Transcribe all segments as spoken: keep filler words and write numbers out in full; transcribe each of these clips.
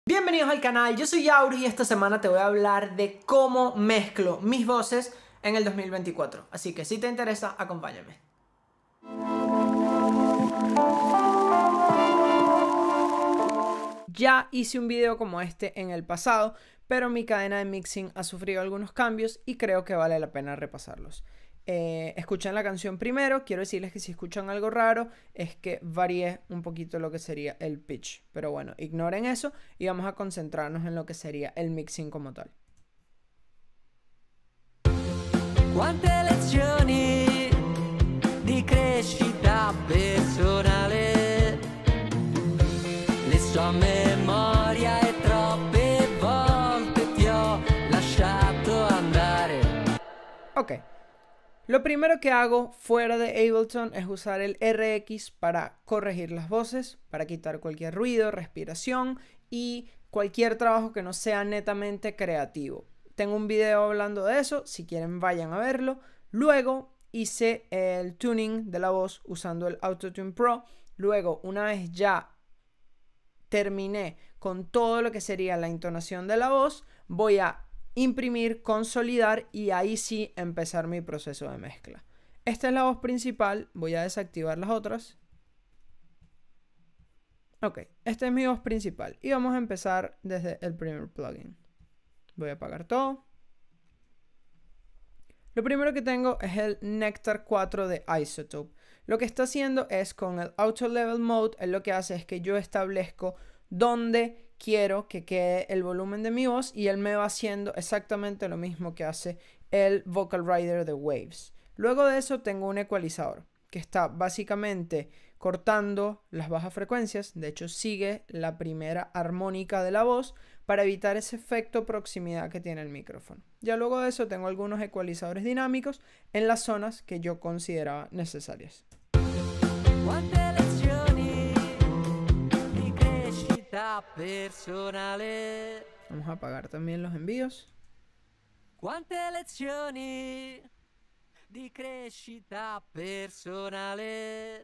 Bienvenidos al canal, yo soy Yauri y esta semana te voy a hablar de cómo mezclo mis voces en el dos mil veinticuatro. Así que si te interesa, acompáñame. Ya hice un video como este en el pasado, pero mi cadena de mixing ha sufrido algunos cambios y creo que vale la pena repasarlos. Eh, escuchen la canción primero. Quiero decirles que si escuchan algo raro es que varié un poquito lo que sería el pitch, pero bueno, ignoren eso y vamos a concentrarnos en lo que sería el mixing como tal. Quante lezioni di crescita personale le so a memoria e troppe volte ti ho lasciato andare. Ok. Lo primero que hago fuera de Ableton es usar el R X para corregir las voces, para quitar cualquier ruido, respiración y cualquier trabajo que no sea netamente creativo. Tengo un video hablando de eso, si quieren vayan a verlo. Luego hice el tuning de la voz usando el Auto-Tune Pro. Luego, una vez ya terminé con todo lo que sería la entonación de la voz, voy a imprimir, consolidar y ahí sí empezar mi proceso de mezcla. Esta es la voz principal, voy a desactivar las otras. Ok, esta es mi voz principal y vamos a empezar desde el primer plugin. Voy a apagar todo. Lo primero que tengo es el Nectar cuatro de iZotope. Lo que está haciendo es con el Auto Level Mode, él lo que hace es que yo establezco dónde quiero que quede el volumen de mi voz y él me va haciendo exactamente lo mismo que hace el Vocal Rider de Waves. Luego de eso tengo un ecualizador que está básicamente cortando las bajas frecuencias, de hecho sigue la primera armónica de la voz para evitar ese efecto proximidad que tiene el micrófono. Ya luego de eso tengo algunos ecualizadores dinámicos en las zonas que yo consideraba necesarias. Personale. Vamos a apagar también los envíos. Quante lezioni di crescita personale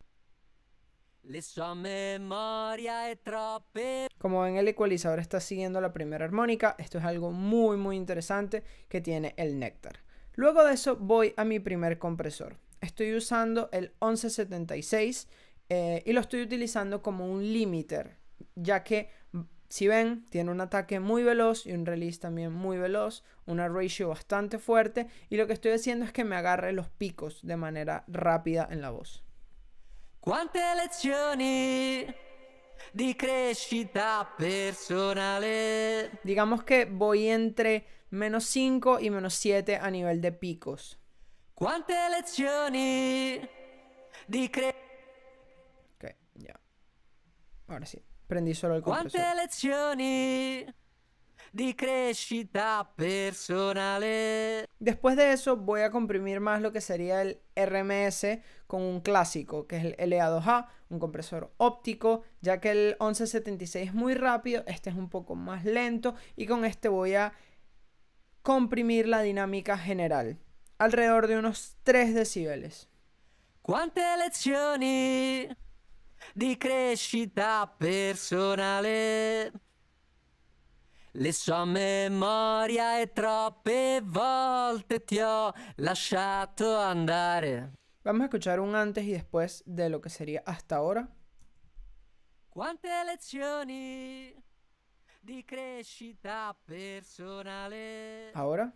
le so a memoria e troppe. Como ven, el ecualizador está siguiendo la primera armónica. Esto es algo muy muy interesante que tiene el Nectar. Luego de eso voy a mi primer compresor. Estoy usando el once setenta y seis eh, y lo estoy utilizando como un limiter, ya que si ven tiene un ataque muy veloz y un release también muy veloz, una ratio bastante fuerte, y lo que estoy haciendo es que me agarre los picos de manera rápida en la voz. Quante lezioni di crescita personale. Digamos que voy entre menos cinco y menos siete a nivel de picos. Quante lezioni di crescita. Ok, ya. Ahora sí, prendí solo el compresor. Quante lezioni di crescita personale. Después de eso voy a comprimir más lo que sería el R M S con un clásico, que es el L A dos A, un compresor óptico, ya que el once setenta y seis es muy rápido, este es un poco más lento y con este voy a comprimir la dinámica general, alrededor de unos tres decibeles. Quante lezioni di crescita personale le so a memoria e troppe volte ti ho lasciato andare. Vamos a escuchar un antes y después de lo que sería hasta ahora. Quante lezioni di crescita personale. Ahora.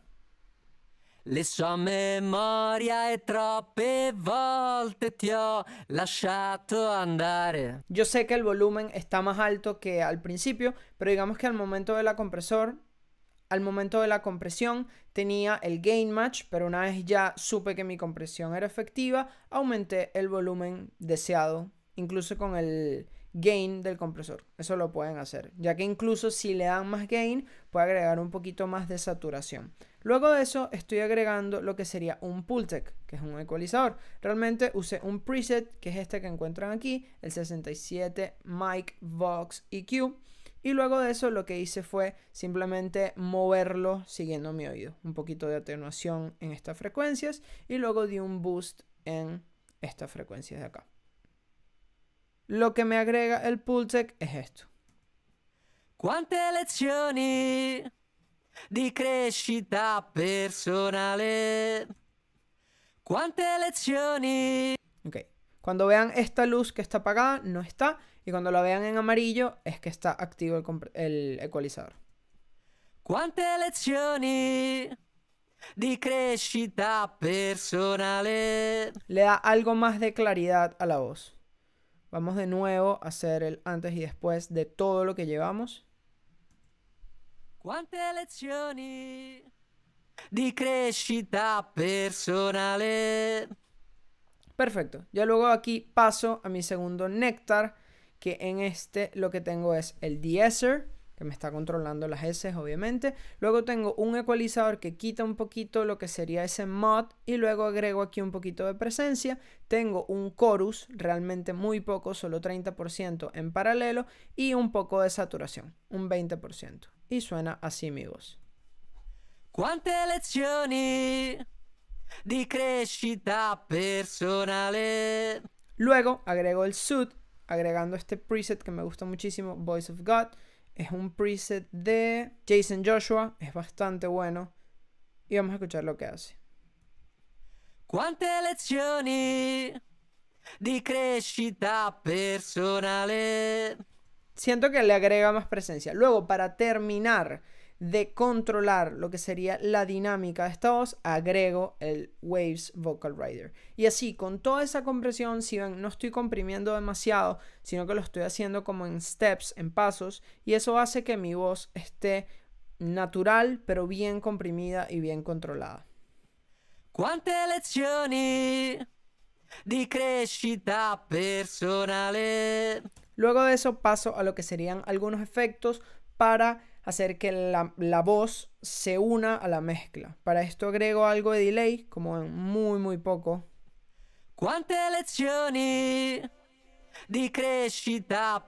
Le so a memoria e troppe volte ti ho lasciato andare. Yo sé que el volumen está más alto que al principio, pero digamos que al momento de la compresor, al momento de la compresión tenía el gain match, pero una vez ya supe que mi compresión era efectiva, aumenté el volumen deseado, incluso con el gain del compresor. Eso lo pueden hacer, ya que incluso si le dan más gain, puede agregar un poquito más de saturación. Luego de eso estoy agregando lo que sería un Pultec, que es un ecualizador. Realmente usé un preset, que es este que encuentran aquí, el sesenta y siete Mic Vox E Q. Y luego de eso lo que hice fue simplemente moverlo siguiendo mi oído. Un poquito de atenuación en estas frecuencias y luego di un boost en estas frecuencias de acá. Lo que me agrega el Pultec es esto. Quante lezioni di crescita personale. Quante lezioni. Ok. Cuando vean esta luz que está apagada, no está. Y cuando la vean en amarillo, es que está activo el, el ecualizador. Quante lezioni di crescita personale. Le da algo más de claridad a la voz. Vamos de nuevo a hacer el antes y después de todo lo que llevamos. Quante lezioni di crescita personale. Perfecto. Ya luego aquí paso a mi segundo néctar, que en este lo que tengo es el de-esser, que me está controlando las S, obviamente. Luego tengo un ecualizador que quita un poquito lo que sería ese mod y luego agrego aquí un poquito de presencia. Tengo un chorus, realmente muy poco, solo treinta por ciento en paralelo y un poco de saturación, un veinte por ciento. Y suena así mi voz. Quante lezioni di crescita personale. Luego agrego el Soothe, agregando este preset que me gusta muchísimo, Voice of God. Es un preset de Jason Joshua, es bastante bueno. Y vamos a escuchar lo que hace. Quante lezioni di crescita personale. Siento que le agrega más presencia. Luego, para terminar de controlar lo que sería la dinámica de esta voz, agrego el Waves Vocal Rider. Y así, con toda esa compresión, si ven, no estoy comprimiendo demasiado, sino que lo estoy haciendo como en steps, en pasos, y eso hace que mi voz esté natural, pero bien comprimida y bien controlada. Quante lezioni di crescita personale. Luego de eso paso a lo que serían algunos efectos para hacer que la, la voz se una a la mezcla. Para esto agrego algo de delay, como en muy muy poco. Quante lezioni di crescita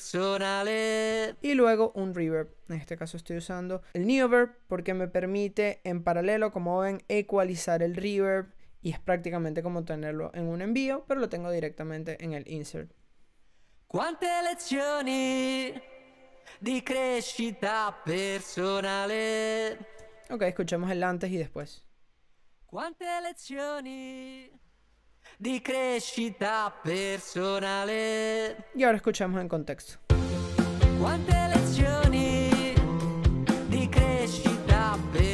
personale. Y luego un reverb. En este caso estoy usando el Neoverb porque me permite en paralelo, como ven, ecualizar el reverb. Y es prácticamente como tenerlo en un envío, pero lo tengo directamente en el insert. Quante lezioni di crescita personale. Ok, escuchemos el antes y después. Quante lezioni di crescita personale. Y ahora escuchamos en contexto. Quante lezioni di crescita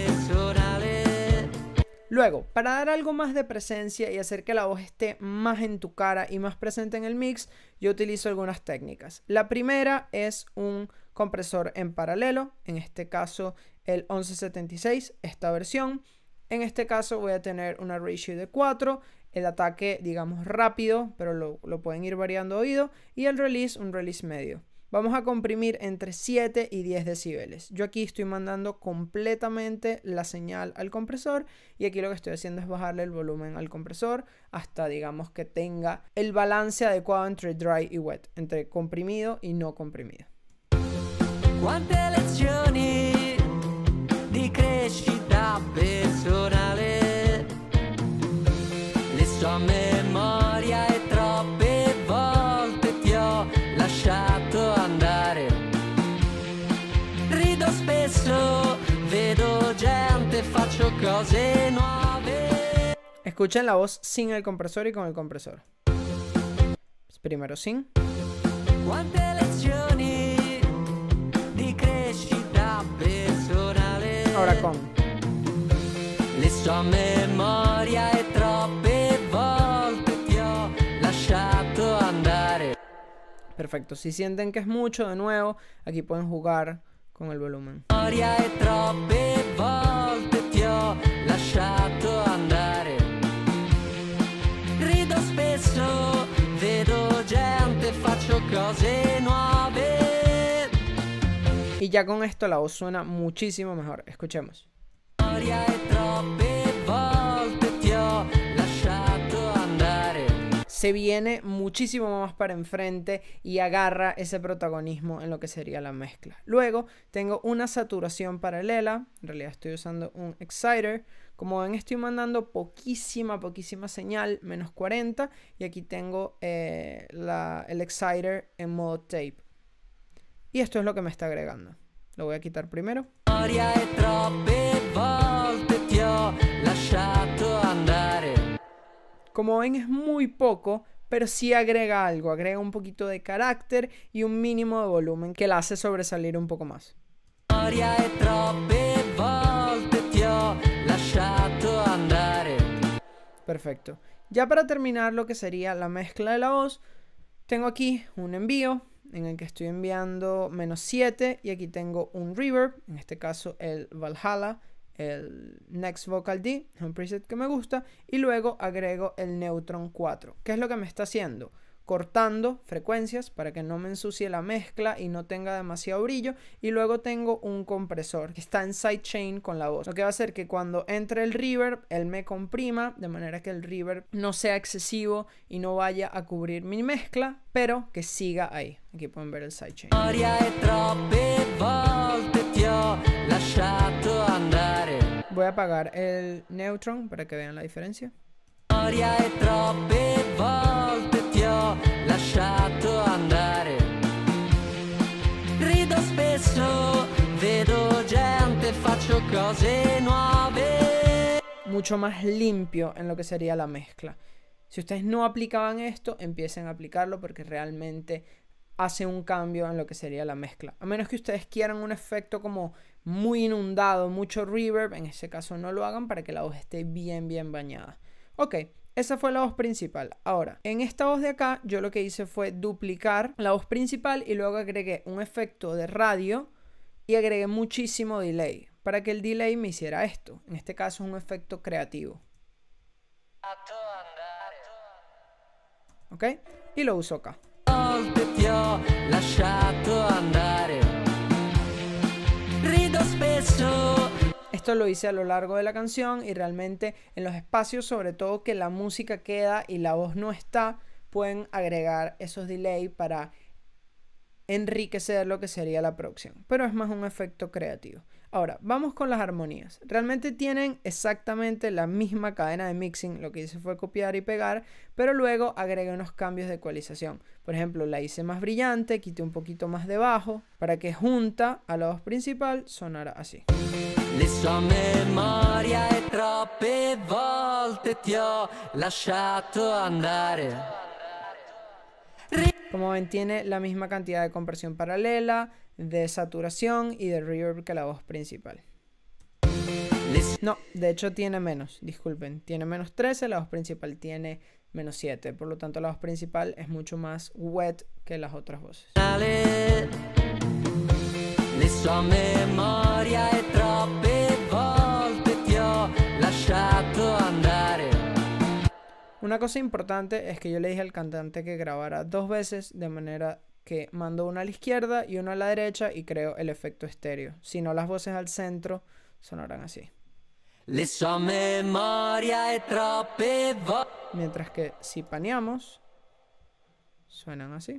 personale. Luego, para dar algo más de presencia y hacer que la voz esté más en tu cara y más presente en el mix, yo utilizo algunas técnicas. La primera es un compresor en paralelo, en este caso el once setenta y seis, esta versión. En este caso voy a tener una ratio de cuatro, el ataque digamos rápido, pero lo, lo pueden ir variando a oído, y el release un release medio. Vamos a comprimir entre siete y diez decibeles. Yo aquí estoy mandando completamente la señal al compresor y aquí lo que estoy haciendo es bajarle el volumen al compresor hasta digamos que tenga el balance adecuado entre dry y wet, entre comprimido y no comprimido. Quante lezioni di crescita personale. Le so a memoria e troppe volte ti ho lasciato andare. Rido spesso, vedo gente, faccio cose nuove. Escuchen la voz sin el compresor y con el compresor. Primero sin. Quante lezioni di crescita personale. Ahora con. Le so a memoria e troppe volte ti ho lasciato andare. Perfecto, si sienten que es mucho, de nuevo, aquí pueden jugar con el volumen. Memoria e troppe volte ti ho lasciato andare. Rido spesso, vedo gente, faccio cose nuove. Y ya con esto la voz suena muchísimo mejor. Escuchemos. Memoria e troppe volte ti ho lasciato andare. Se viene muchísimo más para enfrente y agarra ese protagonismo en lo que sería la mezcla. Luego tengo una saturación paralela. En realidad estoy usando un exciter. Como ven, estoy mandando poquísima, poquísima señal, menos cuarenta. Y aquí tengo eh, la, el exciter en modo tape. Y esto es lo que me está agregando. Lo voy a quitar primero. Como ven, es muy poco, pero sí agrega algo. Agrega un poquito de carácter y un mínimo de volumen que la hace sobresalir un poco más. Perfecto. Ya para terminar lo que sería la mezcla de la voz, tengo aquí un envío en el que estoy enviando menos siete y aquí tengo un reverb, en este caso el Valhalla, el Next Vocal D, un preset que me gusta, y luego agrego el Neutron cuatro. ¿Qué es lo que me está haciendo? Cortando frecuencias para que no me ensucie la mezcla y no tenga demasiado brillo, y luego tengo un compresor que está en sidechain con la voz, lo que va a hacer que cuando entre el reverb él me comprima de manera que el reverb no sea excesivo y no vaya a cubrir mi mezcla, pero que siga ahí. Aquí pueden ver el sidechain. Voy a apagar el Neutron para que vean la diferencia. Lasciato andare. Rido spesso, vedo gente, faccio cose nuove. Mucho más limpio en lo que sería la mezcla. Si ustedes no aplicaban esto, empiecen a aplicarlo porque realmente hace un cambio en lo que sería la mezcla. A menos que ustedes quieran un efecto como muy inundado, mucho reverb, en ese caso no lo hagan para que la voz esté bien bien bañada. Ok. Esa fue la voz principal. Ahora, en esta voz de acá, yo lo que hice fue duplicar la voz principal y luego agregué un efecto de radio y agregué muchísimo delay para que el delay me hiciera esto. En este caso es un efecto creativo. ¿Ok? Y lo uso acá. Esto lo hice a lo largo de la canción y realmente en los espacios, sobre todo que la música queda y la voz no está, pueden agregar esos delay para enriquecer lo que sería la producción. Pero es más un efecto creativo. Ahora, vamos con las armonías. Realmente tienen exactamente la misma cadena de mixing. Lo que hice fue copiar y pegar, pero luego agregué unos cambios de ecualización. Por ejemplo, la hice más brillante, quité un poquito más de bajo, para que junta a la voz principal sonara así. Le sue memorie e troppe volte ti ho lasciato andare. Como ven, tiene la misma cantidad de compresión paralela, de saturación y de reverb que la voz principal. No, de hecho tiene menos, disculpen. Tiene menos trece, la voz principal tiene menos siete. Por lo tanto, la voz principal es mucho más wet que las otras voces. Le sue memorie e troppe volte ti ho lasciato andare. Una cosa importante es que yo le dije al cantante que grabara dos veces, de manera que mando una a la izquierda y una a la derecha y creo el efecto estéreo. Si no, las voces al centro sonarán así. Le sue memorie e troppe volte. Mientras que si paneamos, suenan así.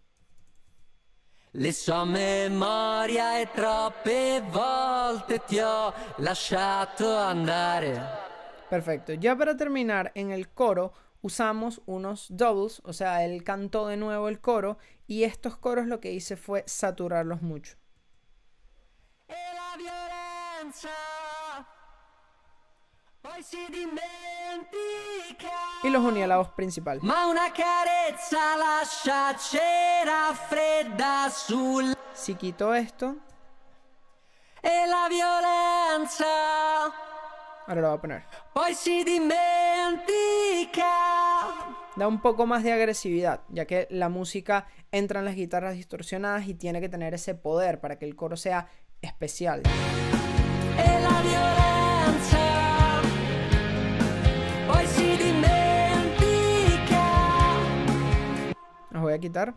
Le sue memorie e troppe volte ti ho lasciato andare. Perfecto. Ya para terminar, en el coro usamos unos doubles, o sea, él cantó de nuevo el coro y estos coros lo que hice fue saturarlos mucho. E la violenza poi si dimentica. Y los uní a la voz principal. Ma una carezza lascia cera fredda sul. Si quito esto. E la violenza. Ahora lo voy a poner. Poi si dimentica. Da un poco más de agresividad, ya que la música entra en las guitarras distorsionadas y tiene que tener ese poder para que el coro sea especial. E la violenza. Poi si dimentica. Los voy a quitar.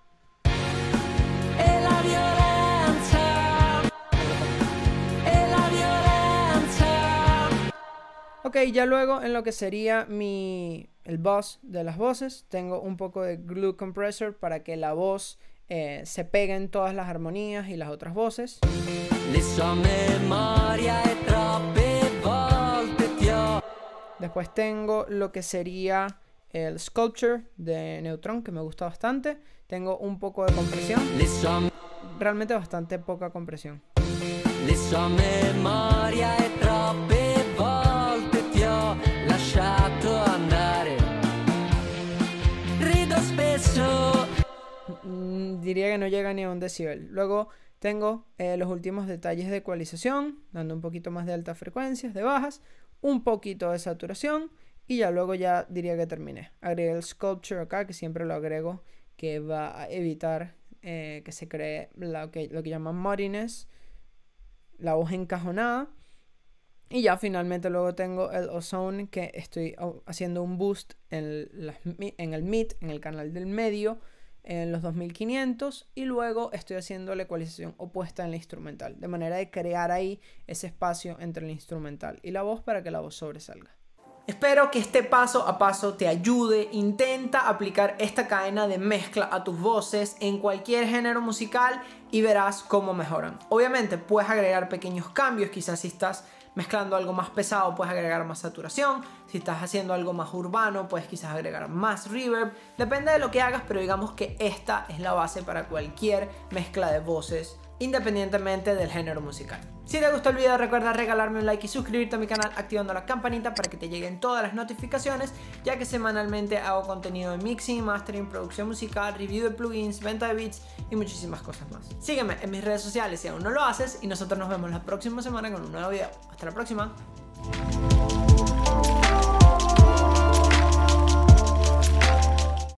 E la violenza. E la violenza. Ok, ya luego en lo que sería mi el buzz de las voces, tengo un poco de glue compressor para que la voz eh, se pegue en todas las armonías y las otras voces. Después tengo lo que sería el Sculpture de Neutron, que me gusta bastante. Tengo un poco de compresión. realmente bastante poca compresión. Le sua memoria e troppe volte ti ho lasciato andare. Rido spesso. Mm, diría que no llega ni a un decibel. Luego tengo eh, los últimos detalles de ecualización, dando un poquito más de altas frecuencias, de bajas, un poquito de saturación y ya luego ya diría que terminé. Agregué el Sculpture acá, que siempre lo agrego, que va a evitar eh, que se cree lo que, lo que llaman muddiness, la voz encajonada. Y ya finalmente luego tengo el Ozone, que estoy haciendo un boost en, las, en el mid, en el canal del medio, en los dos mil quinientos, y luego estoy haciendo la ecualización opuesta en la instrumental, de manera de crear ahí ese espacio entre el instrumental y la voz para que la voz sobresalga. Espero que este paso a paso te ayude. Intenta aplicar esta cadena de mezcla a tus voces en cualquier género musical y verás cómo mejoran. Obviamente puedes agregar pequeños cambios, quizás si estás mezclando algo más pesado puedes agregar más saturación, si estás haciendo algo más urbano puedes quizás agregar más reverb, depende de lo que hagas, pero digamos que esta es la base para cualquier mezcla de voces independientemente del género musical. Si te gustó el video recuerda regalarme un like y suscribirte a mi canal activando la campanita para que te lleguen todas las notificaciones, ya que semanalmente hago contenido de mixing, mastering, producción musical, review de plugins, venta de beats y muchísimas cosas más. Sígueme en mis redes sociales si aún no lo haces y nosotros nos vemos la próxima semana con un nuevo video. Hasta la próxima.